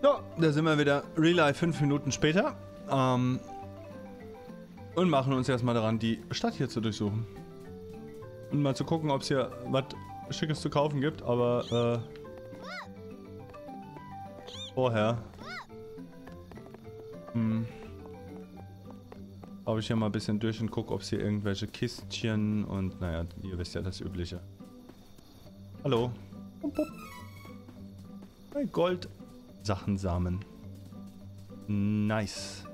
Ja, da sind wir wieder. Real Life 5 Minuten später. Und machen uns erstmal daran, die Stadt hier zu durchsuchen. Und mal zu gucken, ob es hier was Schickes zu kaufen gibt, aber vorher habe ich hier mal ein bisschen durch und gucke, ob es hier irgendwelche Kistchen und naja, ihr wisst ja das Übliche. Hallo. Hey, Gold. Sachensamen. Nice.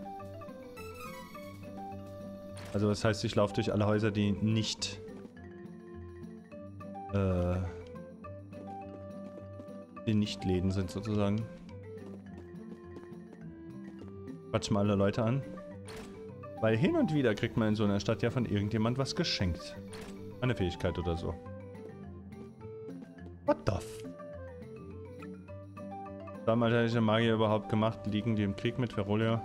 Also das heißt, ich laufe durch alle Häuser, die nicht Läden sind sozusagen. Quatschen mal alle Leute an. Weil hin und wieder kriegt man in so einer Stadt ja von irgendjemand was geschenkt. Eine Fähigkeit oder so. What the f... Damals hätte ich den Magier überhaupt gemacht, liegen die im Krieg mit Ferolia.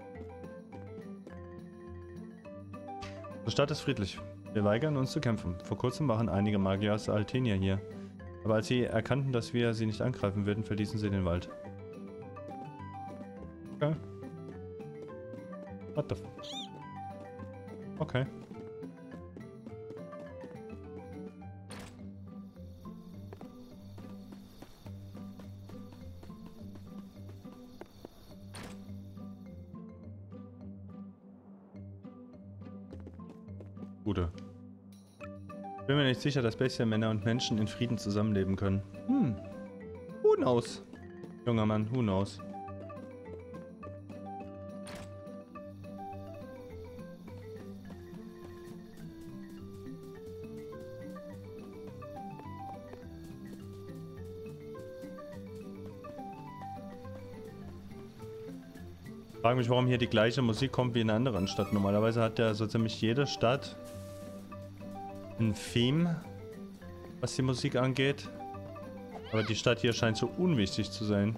Die Stadt ist friedlich. Wir weigern uns zu kämpfen. Vor kurzem waren einige Magier aus Altenia hier. Aber als sie erkannten, dass wir sie nicht angreifen würden, verließen sie den Wald. Okay. What the f... Okay. Gute. Ich bin mir nicht sicher, dass Bestienmänner und Menschen in Frieden zusammenleben können. Who knows? Junger Mann, who knows? Ich frage mich, warum hier die gleiche Musik kommt wie in einer anderen Stadt. Normalerweise hat ja so ziemlich jede Stadt ein Theme, was die Musik angeht. Aber die Stadt hier scheint so unwichtig zu sein.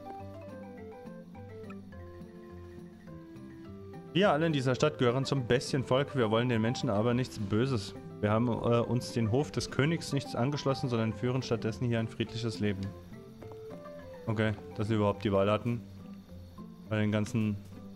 Wir alle in dieser Stadt gehören zum Bestienvolk. Wir wollen den Menschen aber nichts Böses. Wir haben uns den Hof des Königs nichts angeschlossen, sondern führen stattdessen hier ein friedliches Leben. Okay, dass wir überhaupt die Wahl hatten. Bei den ganzen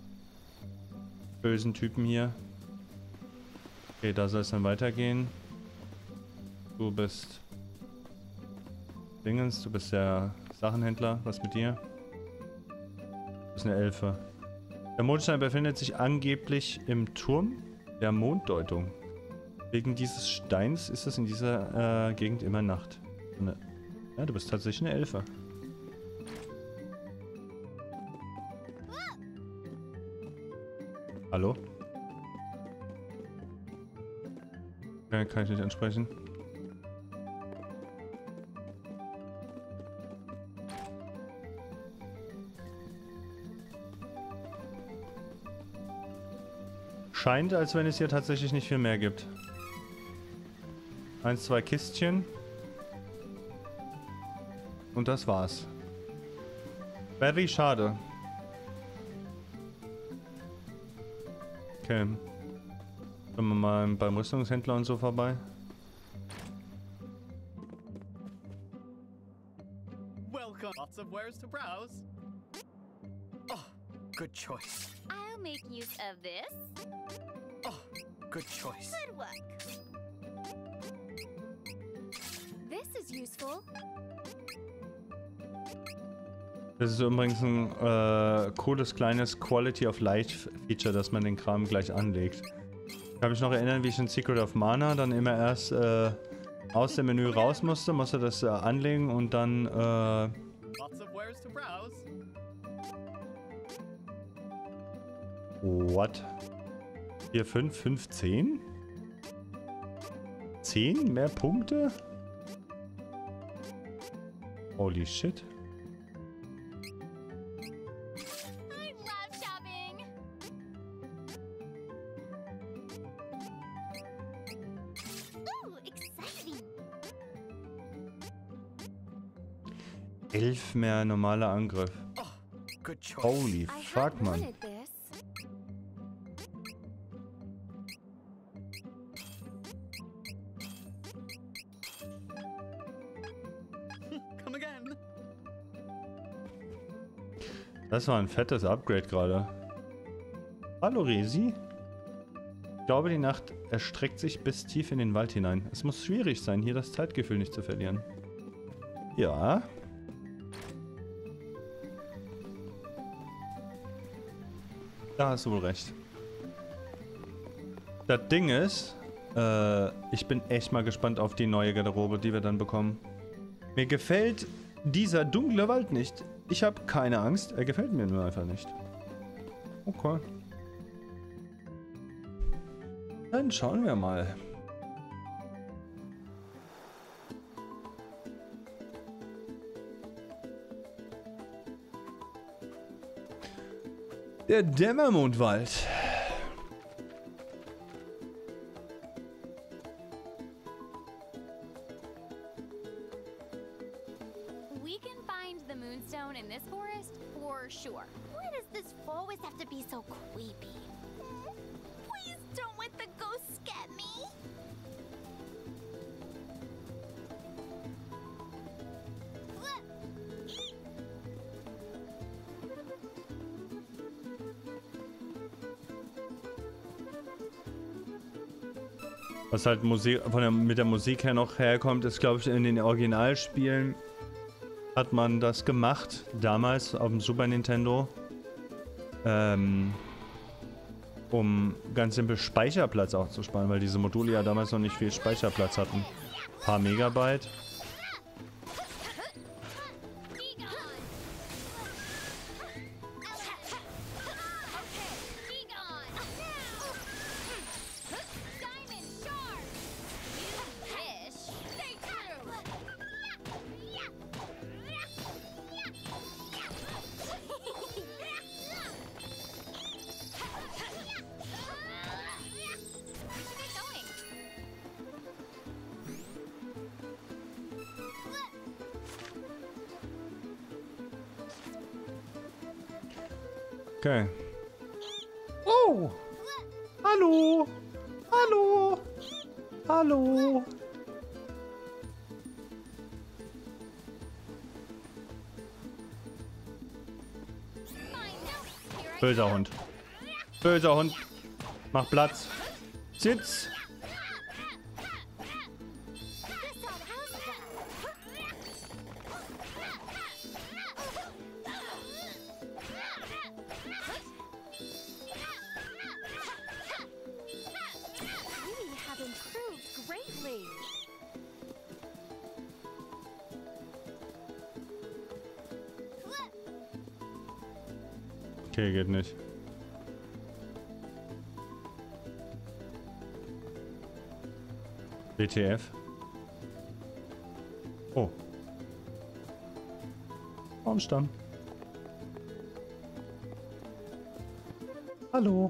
bösen Typen hier. Okay, da soll es dann weitergehen. Du bist Dingens, du bist der Sachenhändler. Was mit dir? Du bist eine Elfe. Der Mondstein befindet sich angeblich im Turm der Monddeutung. Wegen dieses Steins ist es in dieser Gegend immer Nacht. Ja, du bist tatsächlich eine Elfe. Hallo? Ja, kann ich nicht ansprechen. Scheint, als wenn es hier tatsächlich nicht viel mehr gibt. 1, 2 Kistchen. Und das war's. Very schade. Okay. Können wir mal beim Rüstungshändler und so vorbei? Welcome. Lots of wares to browse. Oh, good choice. I'll make use of this. Oh, good choice. Good work. This is useful. Das ist übrigens ein cooles kleines Quality of Life Feature, dass man den Kram gleich anlegt. Ich kann mich noch erinnern, wie ich in Secret of Mana dann immer erst aus dem Menü raus musste das anlegen und dann Lots of wares to browse. What? 4, 5, 5, 10? 10 mehr Punkte? Holy shit. I love shopping. Ooh, exciting. 11 mehr normaler Angriff. Oh, good choice. Holy I fuck, had man. wanted this. Come again. Das war ein fettes Upgrade gerade. Hallo Resi. Ich glaube, die Nacht erstreckt sich bis tief in den Wald hinein. Es muss schwierig sein, hier das Zeitgefühl nicht zu verlieren. Ja. Da hast du wohl recht. Das Ding ist, ich bin echt mal gespannt auf die neue Garderobe, die wir dann bekommen. Mir gefällt dieser dunkle Wald nicht. Ich habe keine Angst, er gefällt mir nur einfach nicht. Okay. Dann schauen wir mal. Der Dämmermondwald. We can find the moonstone in this forest for sure. Why does this always have to be so creepy? Please don't let the ghosts get me. Was halt Musik mit der Musik her noch herkommt, ist, glaube ich, in den Originalspielen hat man das gemacht, damals auf dem Super Nintendo, um ganz simpel Speicherplatz auch zu sparen, weil diese Module ja damals noch nicht viel Speicherplatz hatten. Ein paar Megabyte. Okay. Oh! Hallo! Hallo! Hallo! Böser Hund. Böser Hund. Mach Platz. Sitz. We have improved greatly. Okay, geht nicht. WTF? Oh. Baumstamm. Hallo.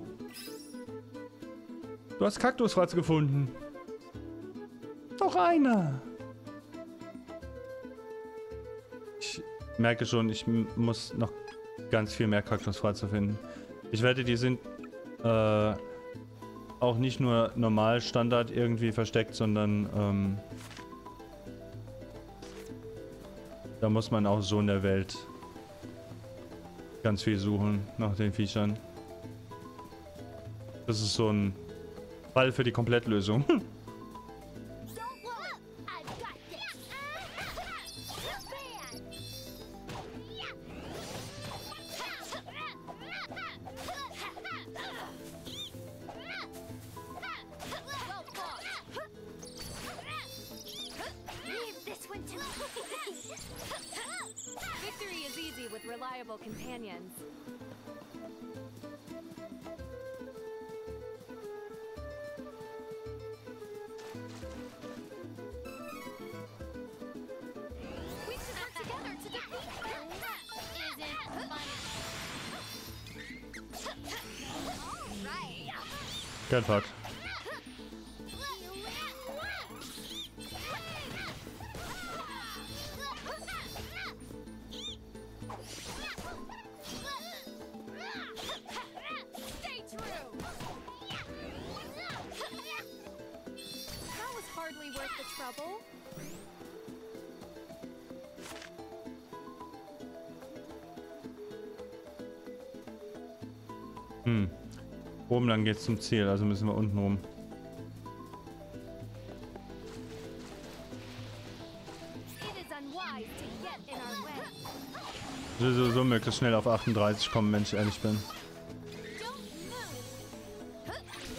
Du hast Kaktusfratz gefunden. Doch einer. Ich merke schon, ich muss noch ganz viel mehr Kaktusfratze finden. Ich wette, die sind auch nicht nur normal Standard irgendwie versteckt, sondern da muss man auch so in der Welt ganz viel suchen nach den Viechern. Das ist so ein Fall für die Komplettlösung. Don't worry, I've got this. Leave this one to me. Victory is easy with reliable companions. We should work together to defeat them. Isn't funny. All right. Kein Fakt. Stay true. That was hardly worth the trouble. Oben lang geht's zum Ziel, also müssen wir unten rum. It is unwise to get in our way. So möglichst schnell auf 38 kommen, wenn ich ehrlich bin. Don't move.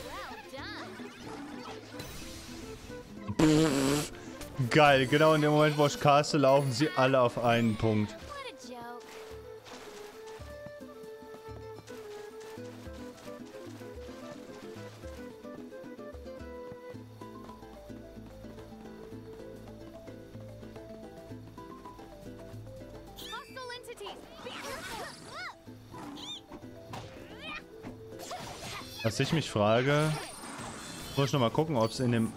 Well done. Geil, genau in dem Moment, wo ich caste, laufen sie alle auf einen Punkt. What a joke. Hostile entities, be careful! Was ich mich frage, muss ich nochmal gucken, ob es in dem,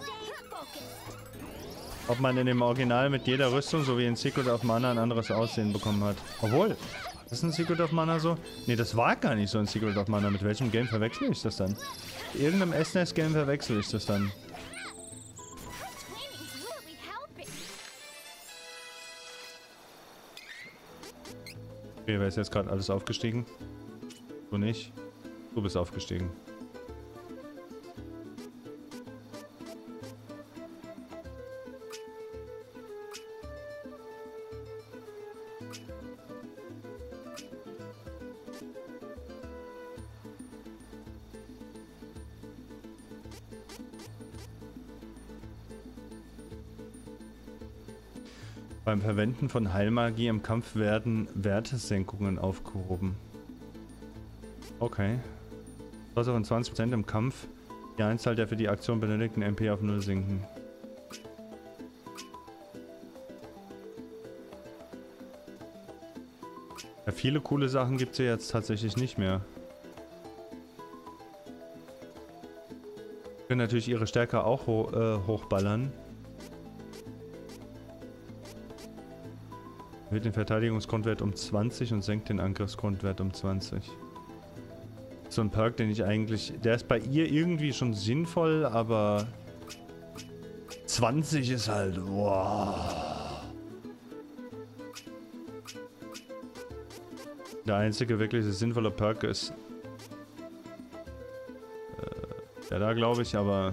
ob man in dem Original mit jeder Rüstung, so wie in Secret of Mana, ein anderes Aussehen bekommen hat. Obwohl, ist ein Secret of Mana so? Ne, das war gar nicht so ein Secret of Mana. Mit welchem Game verwechsel ich das dann? Irgendeinem SNES-Game verwechsel ich das dann. Training's really helping. Okay, wer ist jetzt gerade alles aufgestiegen? Du nicht? Du bist aufgestiegen. Beim Verwenden von Heilmagie im Kampf werden Wertesenkungen aufgehoben. Okay. Also von 20% im Kampf die Anzahl der für die Aktion benötigten MP auf 0 sinken. Ja, viele coole Sachen gibt es ja jetzt tatsächlich nicht mehr. Können natürlich ihre Stärke auch hochballern. Erhöht den Verteidigungsgrundwert um 20 und senkt den Angriffsgrundwert um 20. So ein Perk, den ich eigentlich... Der ist bei ihr irgendwie schon sinnvoll, aber... 20 ist halt... Wow. Der einzige wirklich sinnvolle Perk ist... der da, glaube ich, aber...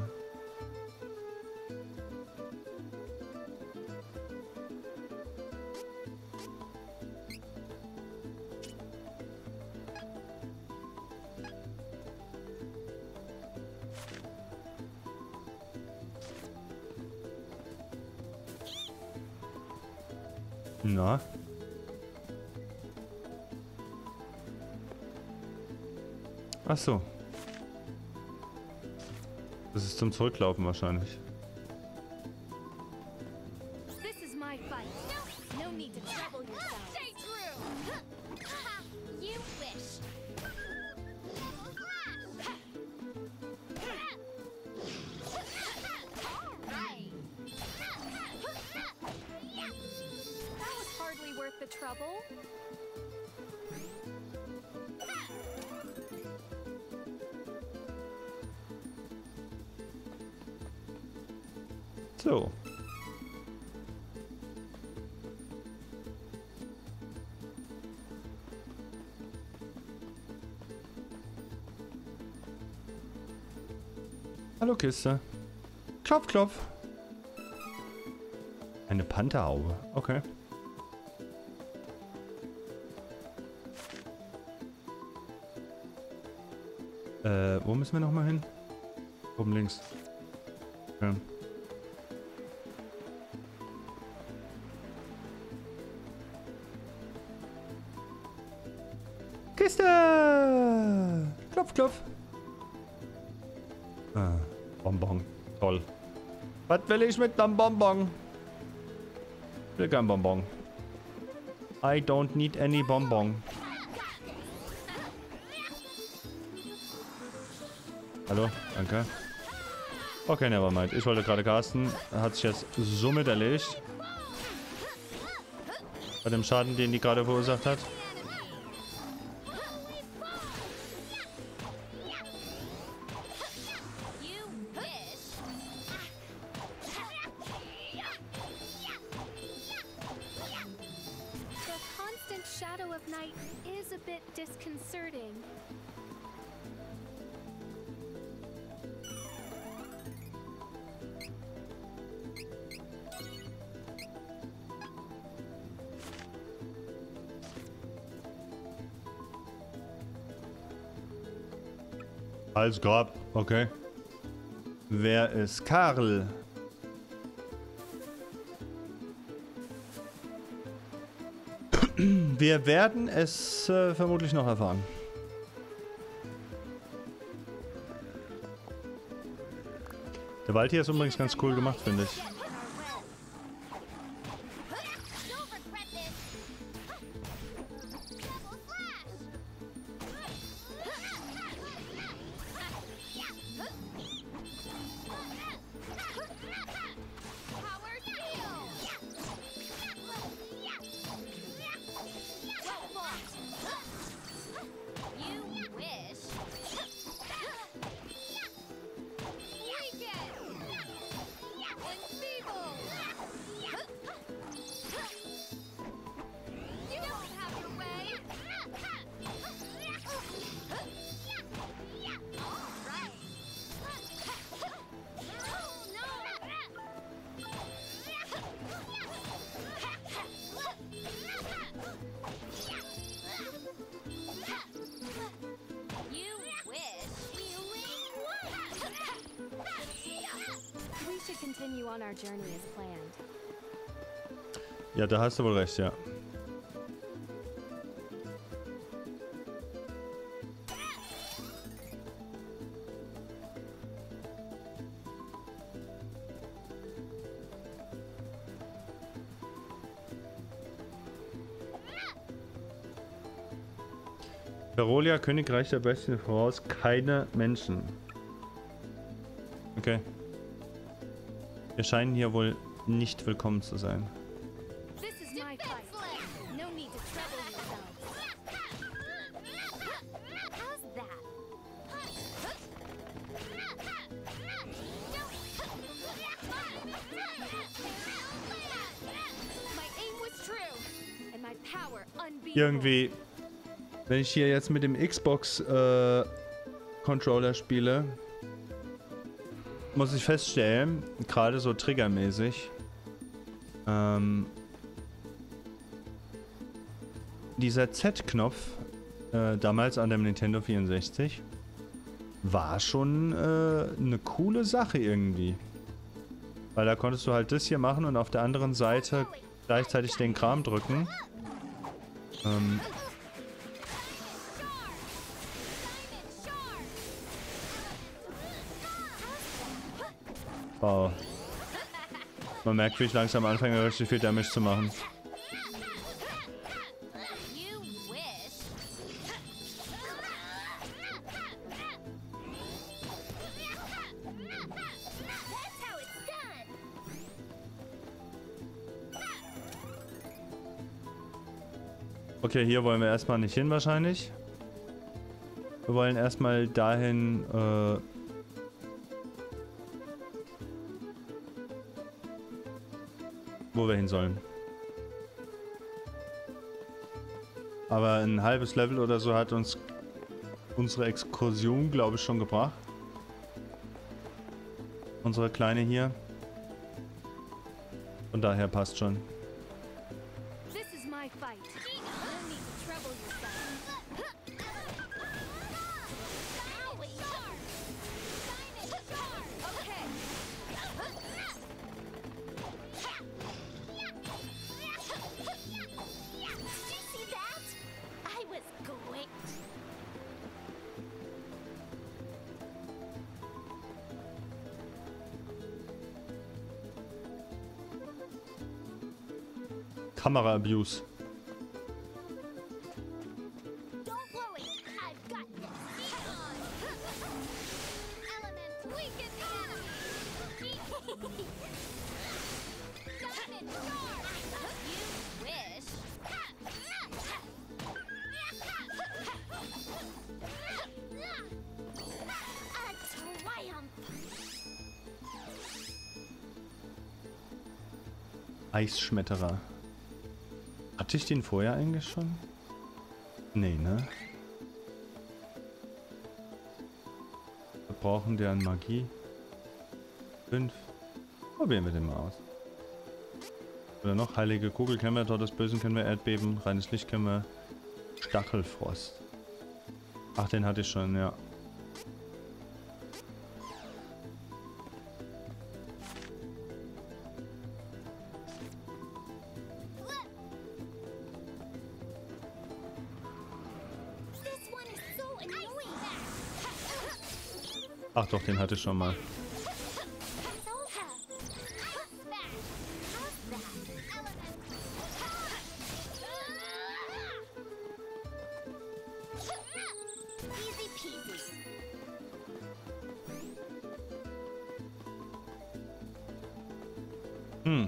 Na? Ach so. Das ist zum Zurücklaufen wahrscheinlich. This is my fight. No need to trouble yourself. Stay true. You wish. That was hardly worth the trouble. So. Hallo Kiste. Klopf, klopf. Eine Pantherhaube. Okay. Wo müssen wir nochmal hin? Oben links. Okay. Kiste! Klopf, klopf. Ah, Bonbon. Toll. Was will ich mit einem Bonbon? Ich will kein Bonbon. I don't need any Bonbon. Hallo? Danke. Okay, nevermind. Ich wollte gerade casten. Hat sich jetzt somit erledigt. Bei dem Schaden, den die gerade verursacht hat. You wish. The constant shadow of night is a bit disconcerting. Als Grab, okay. Wer ist Karl? Wir werden es vermutlich noch erfahren. Der Wald hier ist übrigens ganz cool gemacht, finde ich. Continue on our journey as planned. Ja, da hast du wohl recht, ja. Ferolia, Königreich der Bestien voraus, keine Menschen. Okay. Wir scheinen hier wohl nicht willkommen zu sein. This is my fight. No need to trouble yourselves. How's that? My aim was true, and my power unbeatable. Irgendwie, wenn ich hier jetzt mit dem Xbox Controller spiele, muss ich feststellen, gerade so triggermäßig, dieser Z-Knopf damals an dem Nintendo 64 war schon eine coole Sache irgendwie. Weil da konntest du halt das hier machen und auf der anderen Seite gleichzeitig den Kram drücken. Wow. Man merkt, wie ich langsam anfange, richtig viel Damage zu machen. You wish. That's how it's done. Okay, hier wollen wir erstmal nicht hin wahrscheinlich. Wir wollen erstmal dahin, wo wir hin sollen. Aber ein halbes Level oder so hat uns unsere Exkursion, glaube ich, schon gebracht. Unsere kleine hier. Von daher passt schon. This is my fight. No need to trouble yourselves. Okay. Did you see that? I was great. Kamera-Abuse. Don't worry, I've got this. Element, weaken the enemy. Diamond Star. You wish. A triumph. Eisschmetterer. Hatte ich den vorher eigentlich schon? Nee, ne? Wir brauchen der an Magie. 5. Probieren wir den mal aus. Oder noch heilige Kugel kennen wir, Tor des Bösen kennen wir, Erdbeben, reines Licht kennen wir, Stachelfrost. Ach, den hatte ich schon, ja. Ach doch, den hatte ich schon mal. Easy peasy. Hm.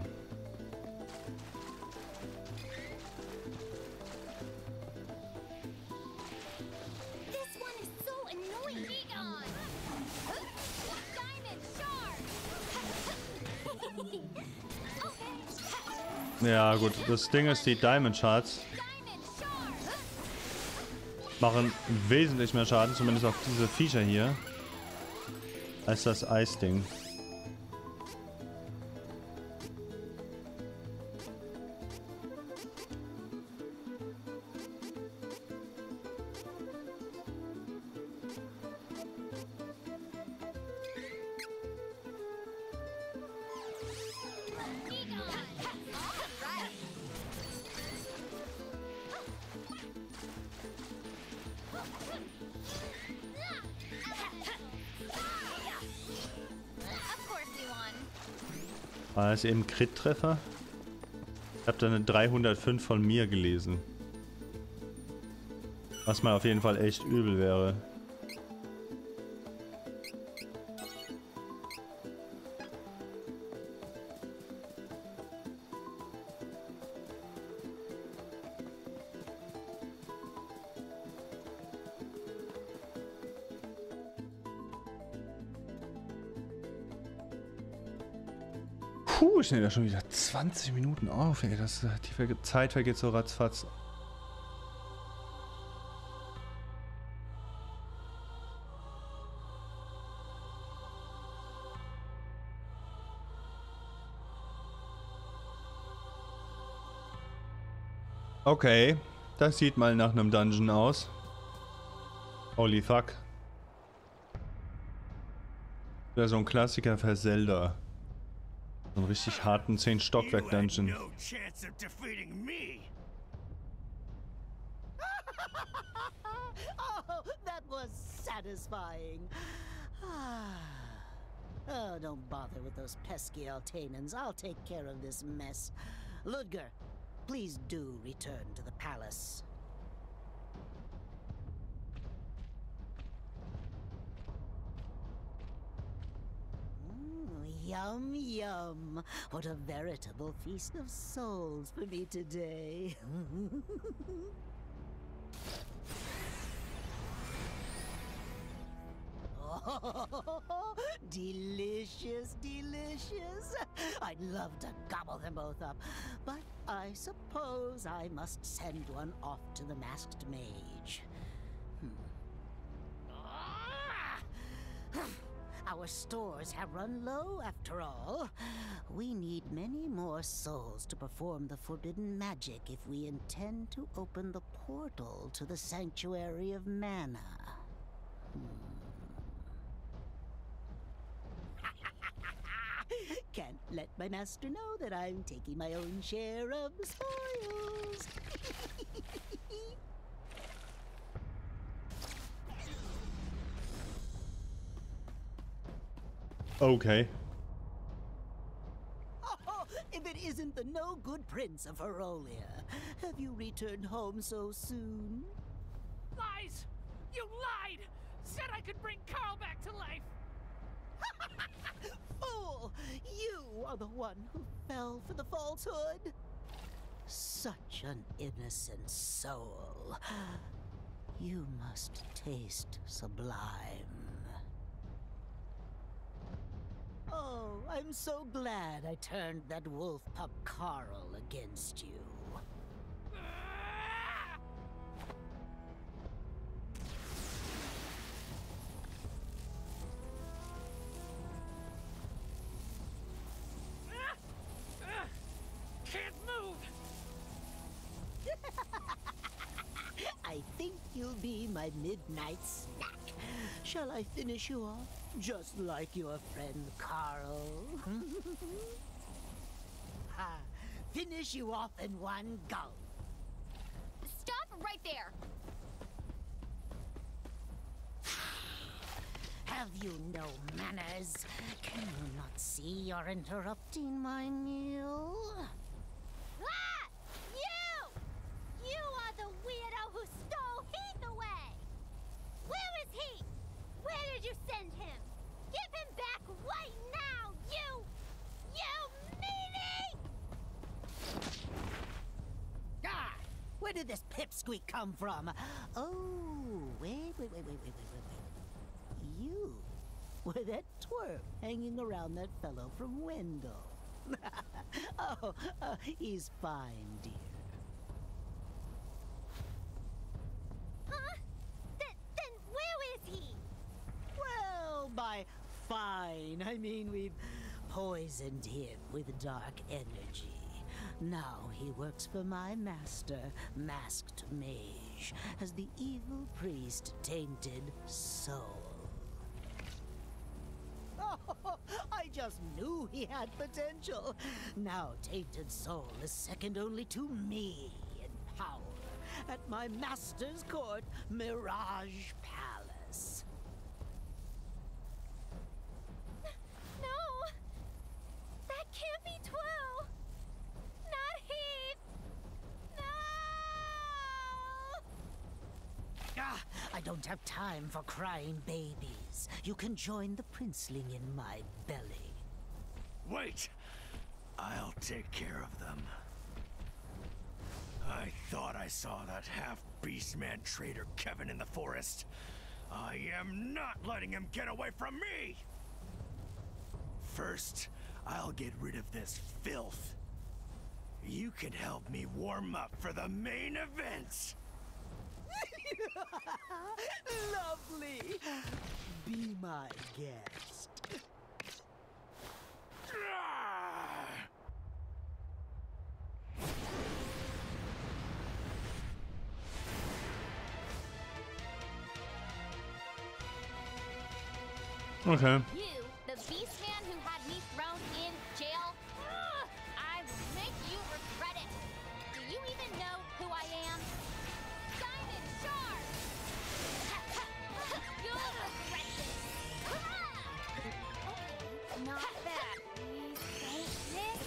This one is so annoying. Egon! Diamond Shard! Ja gut, das Ding ist, die Diamond Shards Diamond Shard! machen wesentlich mehr Schaden, zumindest auf diese Viecher hier, als das Eisding. Of course we won. War es eben Crit-Treffer? Ich habe da eine 305 von mir gelesen. Was mal auf jeden Fall echt übel wäre. Puh, ich nehme da schon wieder 20 Minuten auf, ey. Die Zeit vergeht so ratzfatz. Okay, das sieht mal nach einem Dungeon aus. Holy fuck. Wäre so ein Klassiker für Zelda. So einen richtig harten 10-Stockwerk-Dungeon. No chance of defeating me. Oh, that was satisfying. Oh, don't bother with those pesky Altanans. I'll take care of this mess. Ludger, please do return to the palace. Yum, yum. What a veritable feast of souls for me today. Oh, delicious, delicious. I'd love to gobble them both up, but I suppose I must send one off to the masked mage. Our stores have run low, after all. We need many more souls to perform the forbidden magic if we intend to open the portal to the Sanctuary of Mana. Can't let my master know that I'm taking my own share of the spoils. Okay. Oh, if it isn't the no-good Prince of Ferolia. Have you returned home so soon? Lies! You lied! Said I could bring Carl back to life! Fool! You are the one who fell for the falsehood. Such an innocent soul. You must taste sublime. Oh, I'm so glad I turned that wolf pup Carl against you. Can't move! I think you'll be my midnight snack. Shall I finish you off, just like your friend Carl? Finish you off in one gulp. Stop right there! Have you no manners? Can you not see you're interrupting my meal? Ah! You! You are the weirdo who stole Heath away! Where is he? Where did you send him? Give him back right now, you meanie! Ah! Where did this pipsqueak come from? Oh, wait. You were that twerp hanging around that fellow from Wendell. He's fine, dear. Huh? Then where is he? Well, by fine, I mean we've poisoned him with dark energy. Now he works for my master, Masked Mage, as the evil priest Tainted Soul. Oh, I just knew he had potential. Now Tainted Soul is second only to me in power at my master's court, Mirage Palace. No! That can't be Twill! Not Heath! No! Ah, I don't have time for crying babies. You can join the princeling in my belly. Wait! I'll take care of them. I thought I saw that half-beastman traitor Kevin in the forest. I am not letting him get away from me! First, I'll get rid of this filth. You can help me warm up for the main event! Lovely! Be my guest. Okay. You, the beast man who had me thrown in jail? Ugh, I will make you regret it. Do you even know who I am? Diamond Shard! You'll regret this. Okay, not that. Please take this.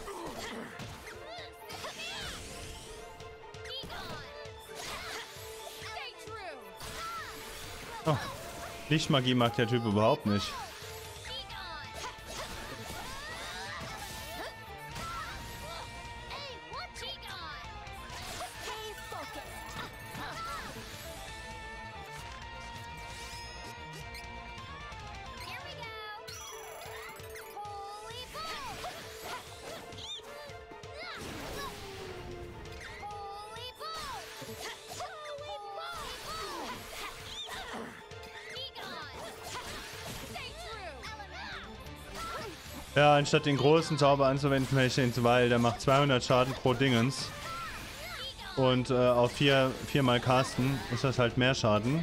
Be gone. Stay true. Oh. Lichtmagie mag der Typ überhaupt nicht. Ja, anstatt den großen Zauber anzuwenden, vielleicht den 2, der macht 200 Schaden pro Dingens. Und auf 4 mal casten ist das halt mehr Schaden.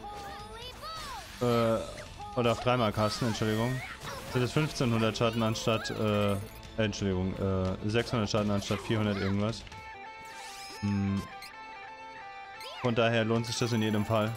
Oder auf 3 mal casten, Entschuldigung. Sind das 1500 Schaden anstatt, Entschuldigung, 600 Schaden anstatt 400 irgendwas. Von daher lohnt sich das in jedem Fall.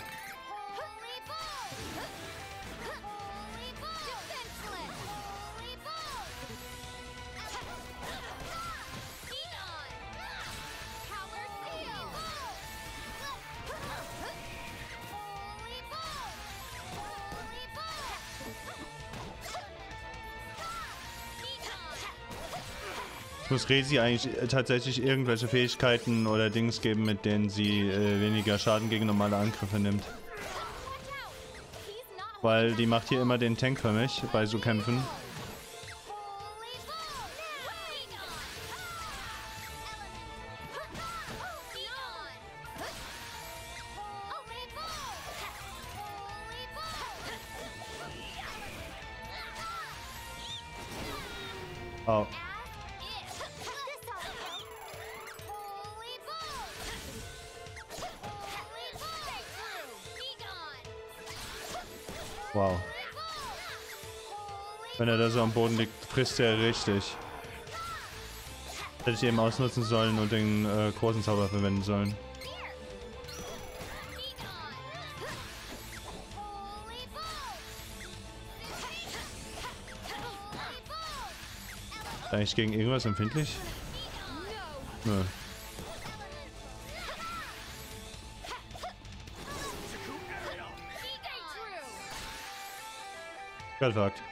Muss Resi eigentlich tatsächlich irgendwelche Fähigkeiten oder Dings geben, mit denen sie weniger Schaden gegen normale Angriffe nimmt. Weil die macht hier immer den Tank für mich bei so Kämpfen. Oh. Wow. Wenn er da so am Boden liegt, frisst er richtig. Hätte ich eben ausnutzen sollen und den großen Zauber verwenden sollen. Ist eigentlich gegen irgendwas empfindlich? Nö. Perfekt.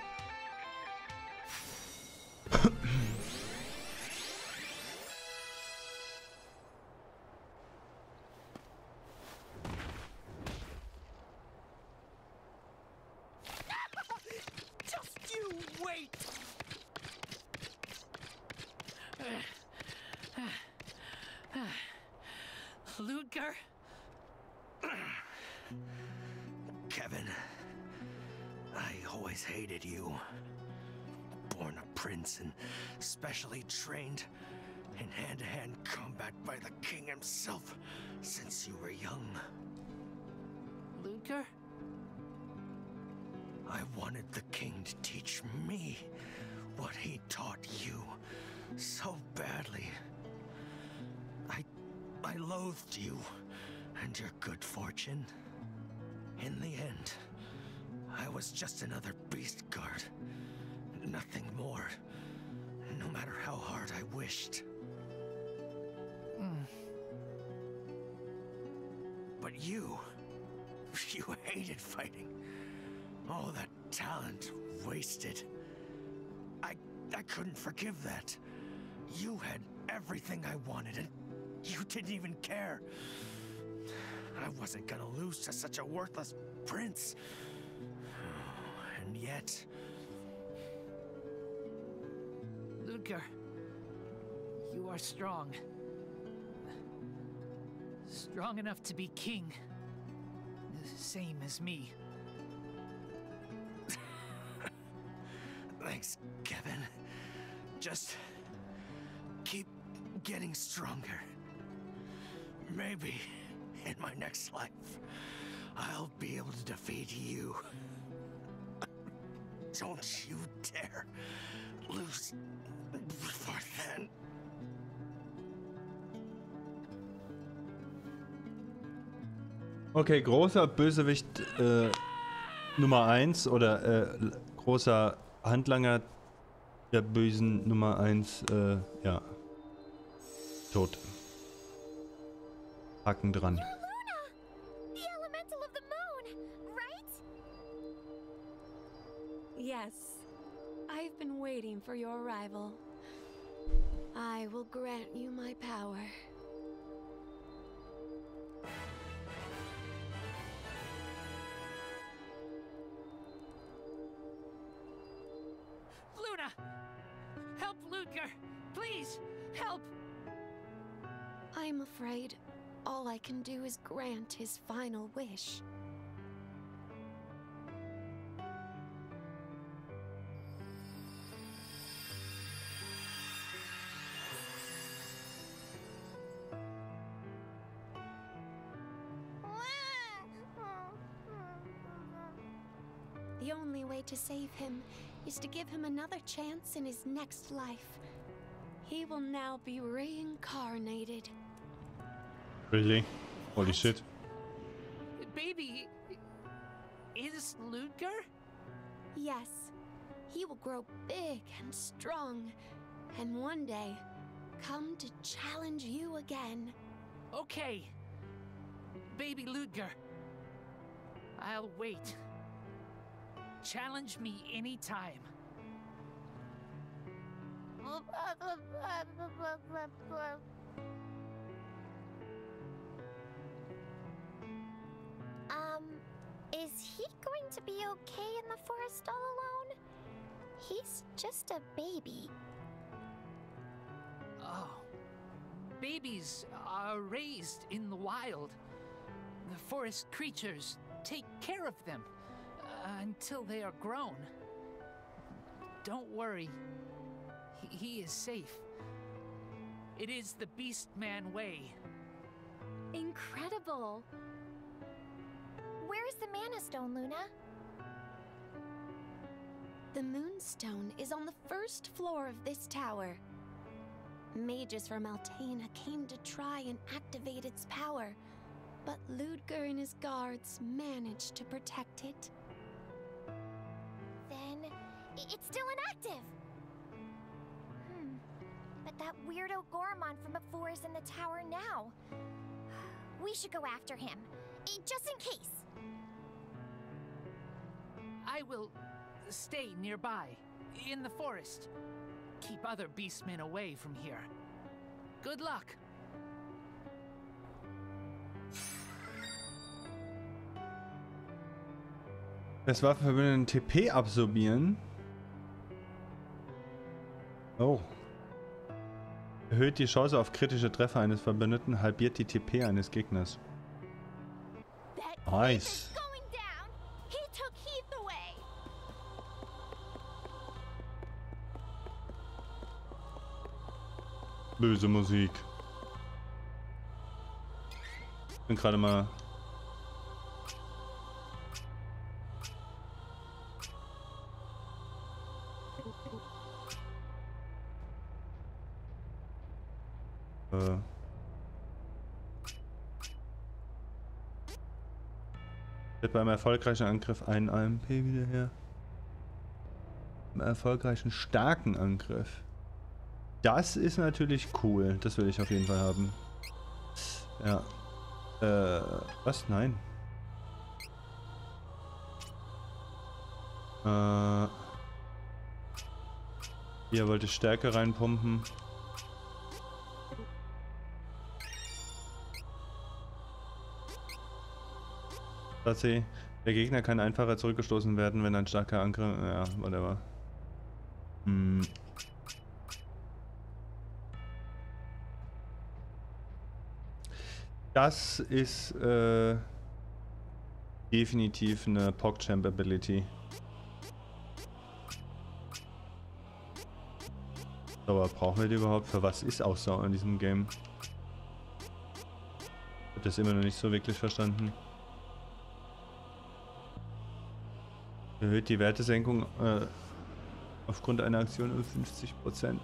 Just you wait! Ludger? Kevin, I always hated you. Born a prince and specially trained in hand-to-hand combat by the king himself since you were young. Ludger? I wanted the king to teach me what he taught you so badly. I loathed you and your good fortune. In the end, I was just another beast guard. Nothing more. No matter how hard I wished. But you hated fighting. All that talent wasted. I couldn't forgive that. You had everything I wanted and you didn't even care. I wasn't gonna lose to such a worthless prince. And yet... Ludger, you are strong. Strong enough to be king. Same as me. Thanks, Kevin. Just keep getting stronger. Maybe in my next life, I'll be able to defeat you. Don't you dare lose before then. Okay, großer Bösewicht Nummer 1 oder großer Handlanger der bösen Nummer 1, ja. Tot. Haken dran. Luna! The elemental of the moon, right? Yes. I've been waiting for your arrival. I will grant you my power. Luna! Help Ludger! Please! Help! I'm afraid all I can do is grant his final wish. The only way to save him is to give him another chance in his next life. He will now be reincarnated. Really? Holy shit. Baby... is Ludger? Yes, he will grow big and strong, and one day come to challenge you again. Okay. Baby Ludger. I'll wait. Challenge me anytime. Is he going to be okay in the forest all alone? He's just a baby. Oh. Babies are raised in the wild. The forest creatures take care of them until they are grown. Don't worry. He is safe. It is the Beastman way. Incredible. Where is the Mana Stone, Luna? The Moonstone is on the first floor of this tower. Mages from Altena came to try and activate its power, but Ludger and his guards managed to protect it. Then it's still inactive. That weirdo Gormon from before is in the tower now. We should go after him, just in case. I will stay nearby, in the forest. Keep other beastmen away from here. Good luck. Das Waffenverbündeten TP absorbieren. Oh. Erhöht die Chance auf kritische Treffer eines Verbündeten, halbiert die TP eines Gegners. Nice. Böse Musik. Ich bin gerade mal... Wird beim erfolgreichen Angriff einen AMP wieder her. Beim erfolgreichen starken Angriff. Das ist natürlich cool. Das will ich auf jeden Fall haben. Ja. Was? Nein. Hier wollte ich Stärke reinpumpen. Der Gegner kann einfacher zurückgestoßen werden, wenn ein starker Angriff... Ja, whatever. Das ist definitiv eine PogChamp Ability. Aber brauchen wir die überhaupt? Für was ist Ausdauer in diesem Game? Ich habe das immer noch nicht so wirklich verstanden. Erhöht die Wertesenkung aufgrund einer Aktion um 50%.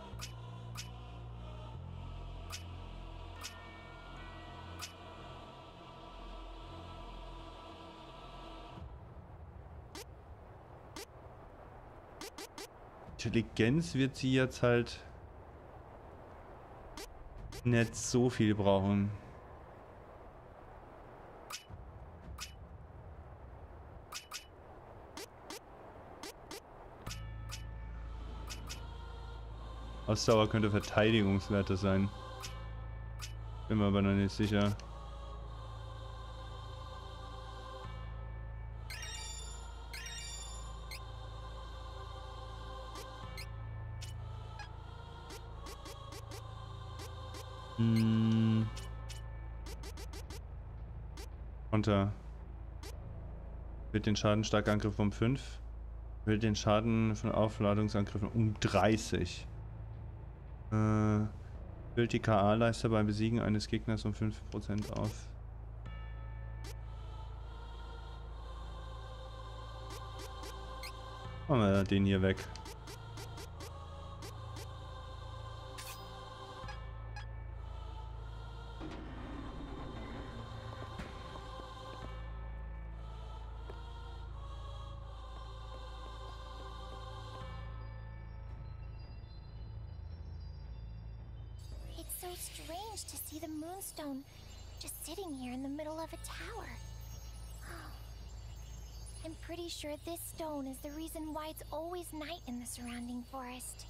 Intelligenz wird sie jetzt halt nicht so viel brauchen. Ausdauer könnte Verteidigungswerte sein. Bin mir aber noch nicht sicher. Konter. Wird den Schaden starker Angriff um 5. Will den Schaden von Aufladungsangriffen um 30. Füllt die KA-Leiste beim Besiegen eines Gegners um 5% auf. Machen wir den hier weg. It's so strange to see the Moonstone just sitting here in the middle of a tower. I'm pretty sure this stone is the reason why it's always night in the surrounding forest.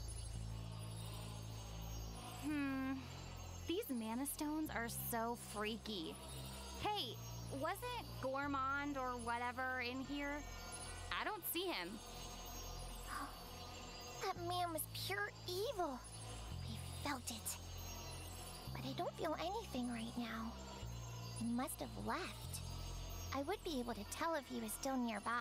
These mana stones are so freaky. Hey, wasn't Gormond or whatever in here? I don't see him. That man was pure evil. We felt it. But I don't feel anything right now. He must have left. I would be able to tell if he was still nearby.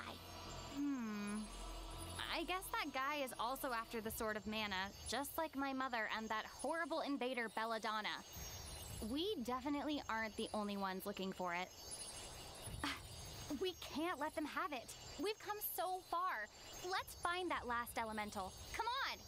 I guess that guy is also after the Sword of Mana, just like my mother and that horrible invader Belladonna. We definitely aren't the only ones looking for it. We can't let them have it. We've come so far. Let's find that last elemental. Come on!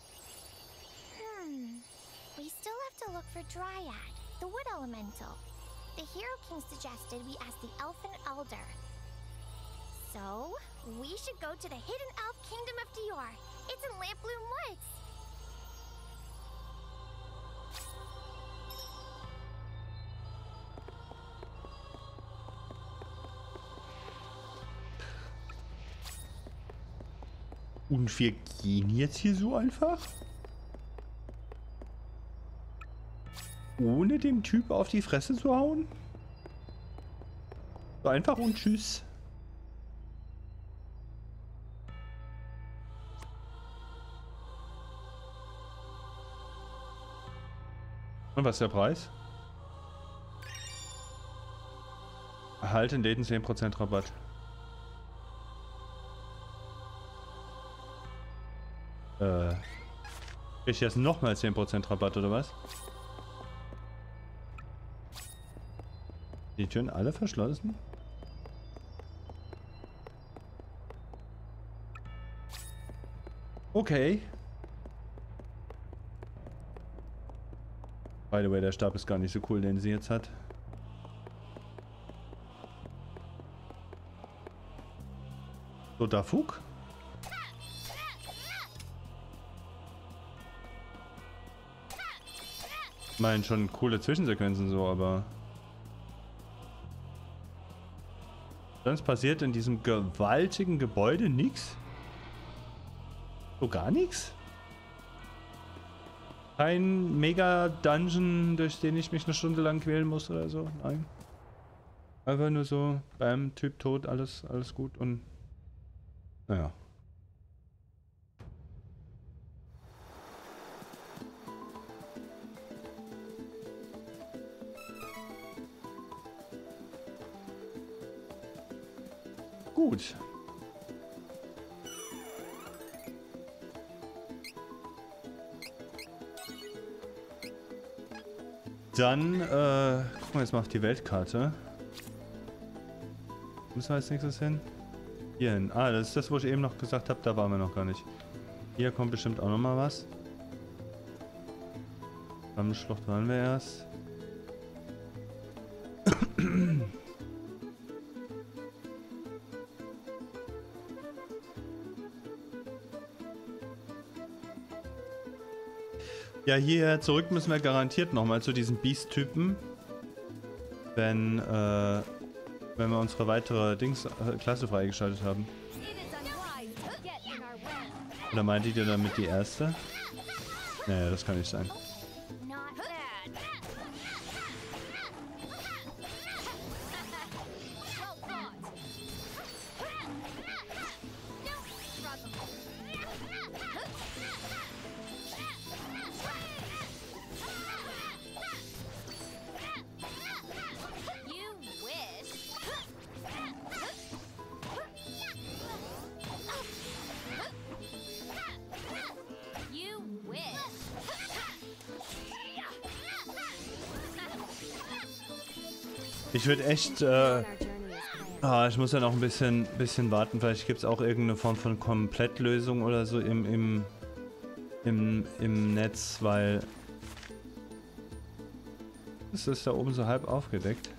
We still have to look for Dryad, the wood elemental. The Hero King suggested we ask the Elfin Elder. So, we should go to the hidden elf kingdom of Dior. It's in Lampbloom Woods. Und wir gehen jetzt hier so einfach? Ohne dem Typ auf die Fresse zu hauen? So einfach und tschüss. Und was ist der Preis? Erhalte in Läden 10% Rabatt. Krieg ich jetzt nochmal 10% Rabatt oder was? Die Türen alle verschlossen? Okay. By the way, der Stab ist gar nicht so cool, den sie jetzt hat. So, da Fug. Ich meine, schon coole Zwischensequenzen so, aber... Sonst passiert in diesem gewaltigen Gebäude nichts? So gar nichts? Kein Mega-Dungeon, durch den ich mich eine Stunde lang quälen muss oder so? Nein. Einfach nur so, beim Typ tot, alles gut und... Naja. Gut. Dann, gucken wir jetzt mal auf die Weltkarte. Müssen wir als nächstes hin? Hier hin. Ah, das ist das, wo ich eben noch gesagt habe, da waren wir noch gar nicht. Hier kommt bestimmt auch noch mal was. Schlucht waren wir erst. Ja, hierher zurück müssen wir garantiert nochmal zu diesen Beast-Typen. Wenn wir unsere weitere Klasse freigeschaltet haben. Oder meintet ihr damit die erste? Naja, das kann nicht sein. Ich würde echt, ich muss ja noch ein bisschen warten. Vielleicht gibt es auch irgendeine Form von Komplettlösung oder so im Netz, weil es ist da oben so halb aufgedeckt.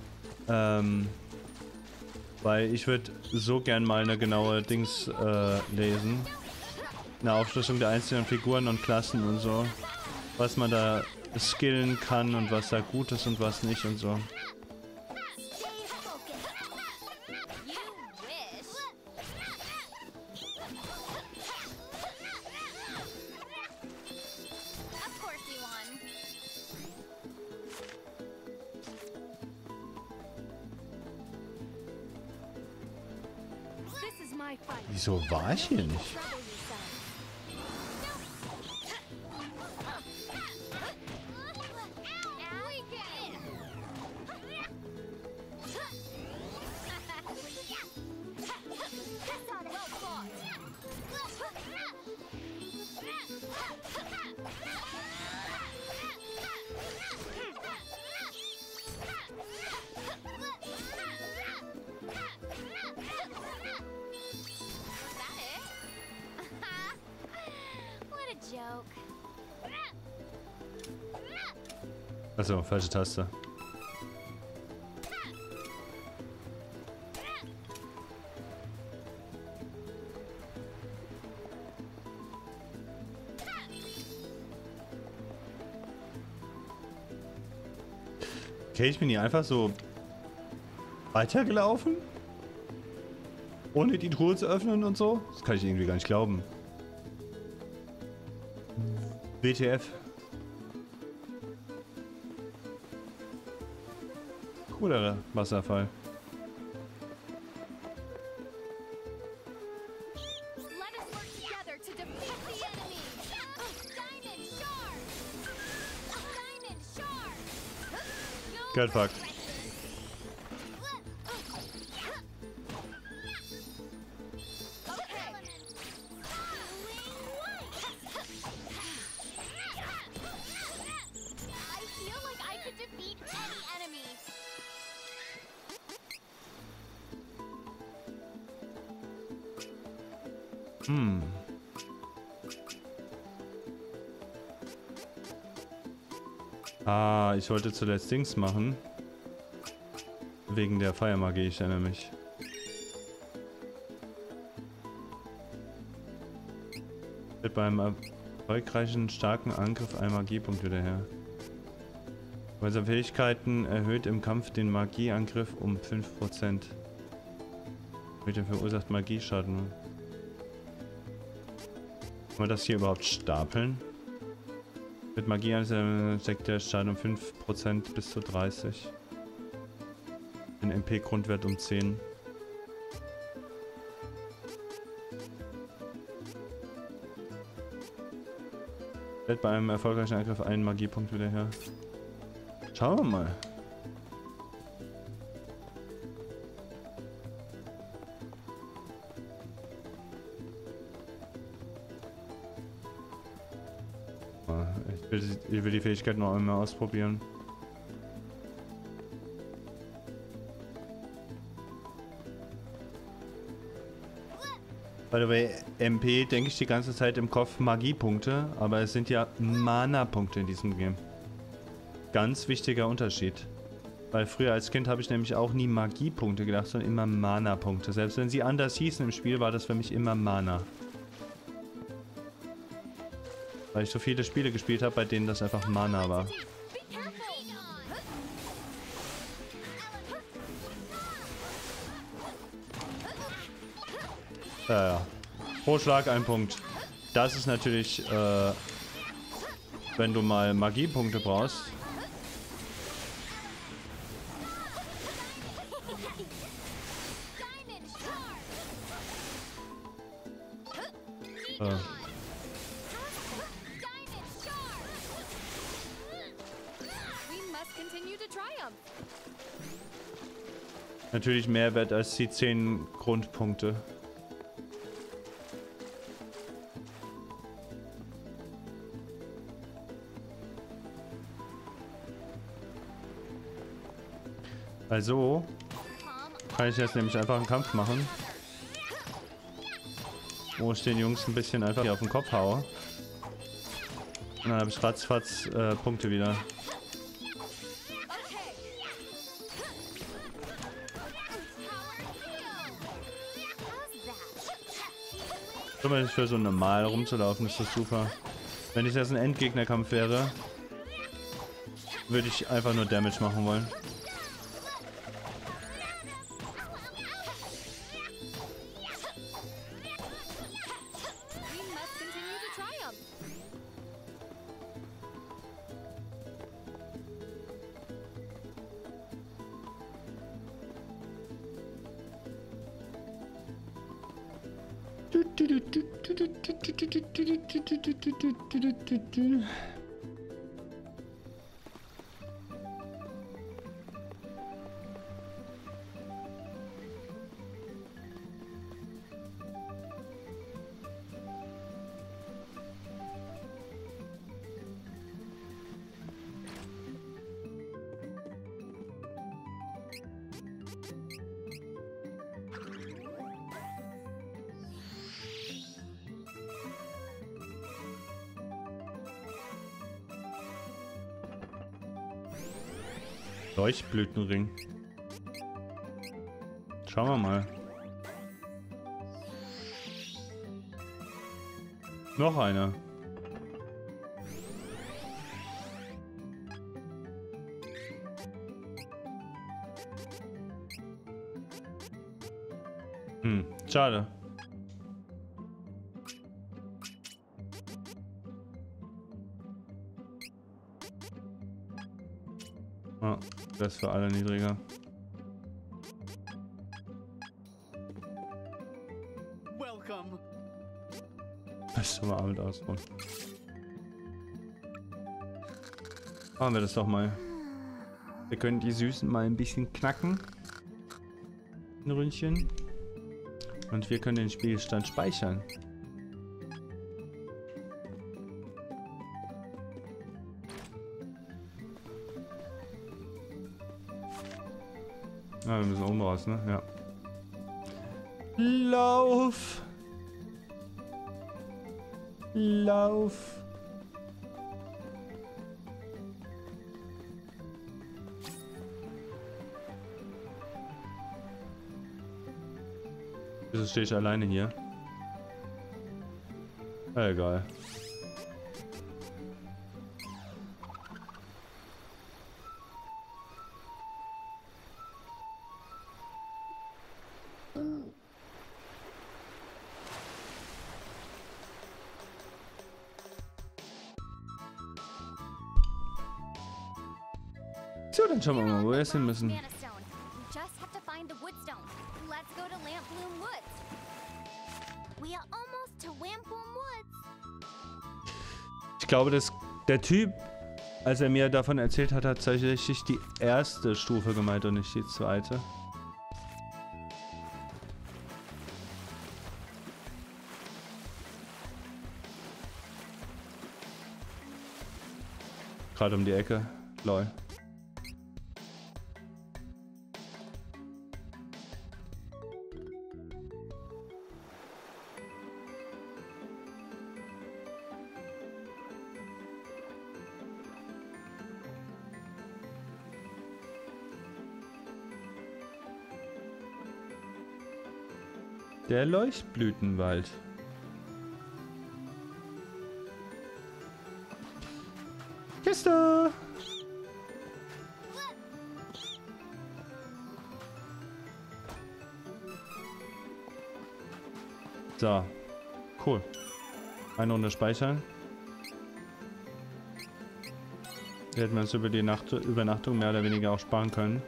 Weil ich würde so gern mal eine genaue Dings lesen. Eine Aufschlüsselung der einzelnen Figuren und Klassen und so. Was man da skillen kann und was da gut ist und was nicht und so. Wieso war ich hier nicht? Also, falsche Taste. Okay, ich bin hier einfach so weitergelaufen. Ohne die Truhe zu öffnen und so? Das kann ich irgendwie gar nicht glauben. WTF. Cooler Wasserfall. Let us work together to defeat the enemy. Diamond Shard! Diamond Shard! Get fucked. I feel like I could defeat any enemy. Ah, ich wollte zuletzt Dings machen. Wegen der Feiermagie, ich erinnere mich. Wird beim erfolgreichen starken Angriff ein Magiepunkt wieder her. Bei seinen Fähigkeiten erhöht im Kampf den Magieangriff um 5%. Mit dem verursacht Magieschaden. Kann man das hier überhaupt stapeln? Mit Magie steckt der Schaden um 5% bis zu 30. Den MP-Grundwert um 10. Stellt bei einem erfolgreichen Angriff einen Magiepunkt wieder her. Schauen wir mal. Ich will die Fähigkeit noch einmal ausprobieren. By the way, MP denke ich die ganze Zeit im Kopf Magiepunkte, aber es sind ja Mana-Punkte in diesem Game. Ganz wichtiger Unterschied. Weil früher als Kind habe ich nämlich auch nie Magiepunkte gedacht, sondern immer Mana-Punkte. Selbst wenn sie anders hießen im Spiel, war das für mich immer Mana. Weil ich so viele Spiele gespielt habe, bei denen das einfach Mana war. Ja. Pro Schlag ein Punkt. Das ist natürlich, wenn du mal Magiepunkte brauchst. Natürlich mehr wert als die 10 Grundpunkte. Also kann ich jetzt nämlich einfach einen Kampf machen, wo ich den Jungs ein bisschen einfach hier auf den Kopf haue. Und dann habe ich ratzfatz Punkte wieder. Für so normal rumzulaufen ist das super. Wenn ich jetzt ein Endgegnerkampf wäre, würde ich einfach nur Damage machen wollen. Leuchtblütenring. Schauen wir mal. Noch einer. Schade. Ah, das ist für alle niedriger. Welcome. Das ist schon mal Abend ausruhen. Machen wir das doch mal. Wir können die Süßen mal ein bisschen knacken. Ein Ründchen. Und wir können den Spielstand speichern. Ah, wir müssen oben raus, ne? Ja. Lauf! Lauf! Wieso stehe ich alleine hier? Egal. So, dann schauen wir mal, wo wir jetzt hin müssen. Mana Stone. We just have to find the Woodstone. Let's go to Lampbloom Woods. We are almost to Wampum Woods. Ich glaube, dass der Typ, als er mir davon erzählt hat, hat tatsächlich die erste Stufe gemeint und nicht die zweite. Gerade um die Ecke. Lol. Der Leuchtblütenwald. Kiste! So. Cool. Eine Runde speichern. Hier hätten wir uns über die Übernachtung mehr oder weniger auch sparen können.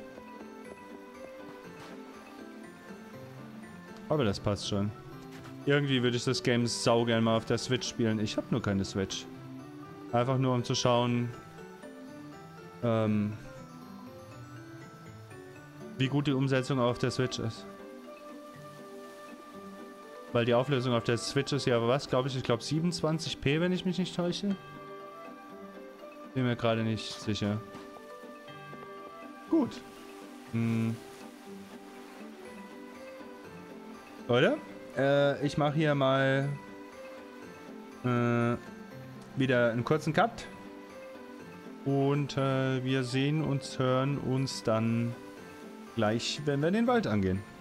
Aber das passt schon. Irgendwie würde ich das Game saugern mal auf der Switch spielen. Ich habe nur keine Switch. Einfach nur um zu schauen, wie gut die Umsetzung auf der Switch ist. Weil die Auflösung auf der Switch ist ja was, glaube ich? Ich glaube 27p, wenn ich mich nicht täusche. Bin mir gerade nicht sicher. Gut. Leute, ich mache hier mal wieder einen kurzen Cut. Und wir sehen uns, hören uns dann gleich, wenn wir den Wald angehen.